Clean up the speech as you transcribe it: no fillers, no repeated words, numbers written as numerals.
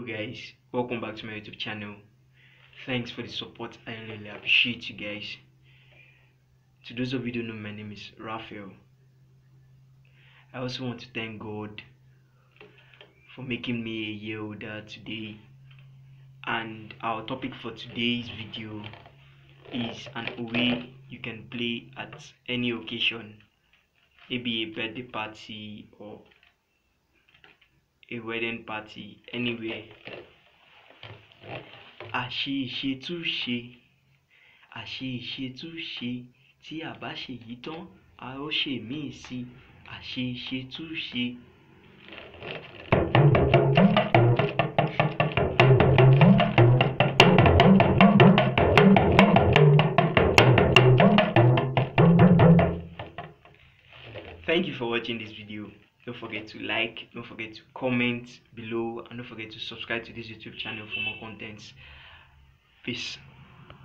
guys, welcome back to my YouTube channel. Thanks for the support. I really appreciate you guys. To those of you who don't know, my name is Raphael. I also want to thank God for making me a year older today. And our topic for today's video is an way you can play at any occasion, maybe a birthday party or a wedding party, anywhere. Àṣe tún ṣe, àṣe tún ṣe, tí a bá ṣe yìí tán, a ó ṣe míì sí, àṣe tún ṣe. Thank you for watching this video. Don't forget to like, don't forget to comment below, and don't forget to subscribe to this YouTube channel for more contents. Peace.